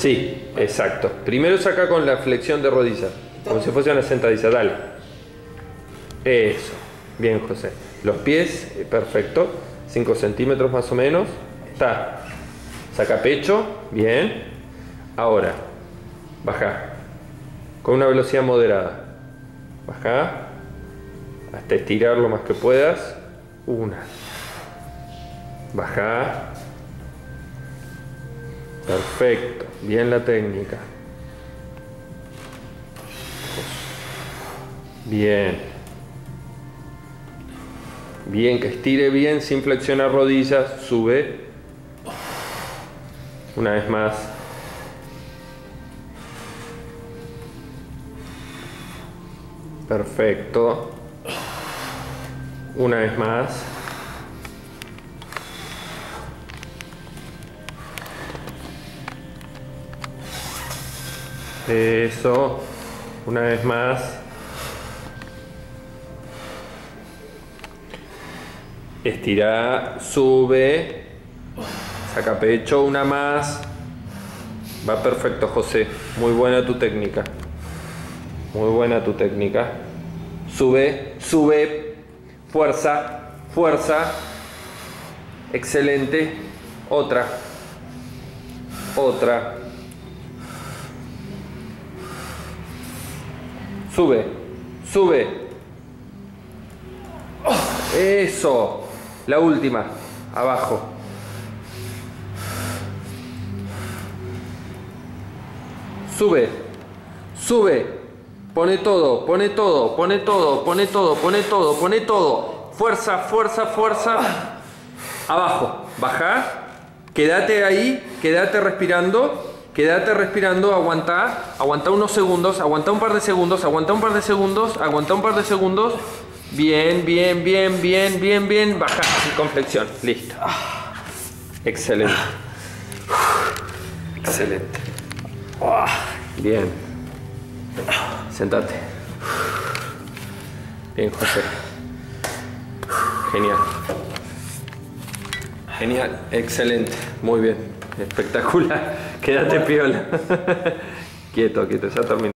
Sí, exacto. Primero saca con la flexión de rodillas, como si fuese una sentadilla. Dale. Eso. Bien, José. Los pies, perfecto. 5 centímetros más o menos. Está. Saca pecho. Bien. Ahora, baja. Con una velocidad moderada. Baja. Hasta estirar lo más que puedas. Una. Baja. Perfecto. Bien la técnica. Bien. Bien, que estire bien sin flexionar rodillas. Sube. Una vez más. Perfecto. Una vez más. Eso. Una vez más. Estira, sube, saca pecho, una más. Va perfecto, José. Muy buena tu técnica. Muy buena tu técnica. Sube, sube. Fuerza, fuerza. Excelente. Otra. Otra. Sube, sube. Eso. La última, abajo. Sube, sube. Pone todo, pone todo, pone todo, pone todo, pone todo, pone todo. Fuerza, fuerza, fuerza. Abajo, baja. Quédate ahí, quédate respirando. Quédate respirando, aguanta. Aguanta unos segundos, aguanta un par de segundos, aguanta un par de segundos, aguanta un par de segundos. Bien, bien, bien, bien, bien, bien. Baja con flexión. Listo. Excelente. Excelente. Bien. Sentate. Bien, José. Genial. Genial. Excelente. Muy bien. Espectacular. Quédate piola. Quieto, quieto. Ya terminé.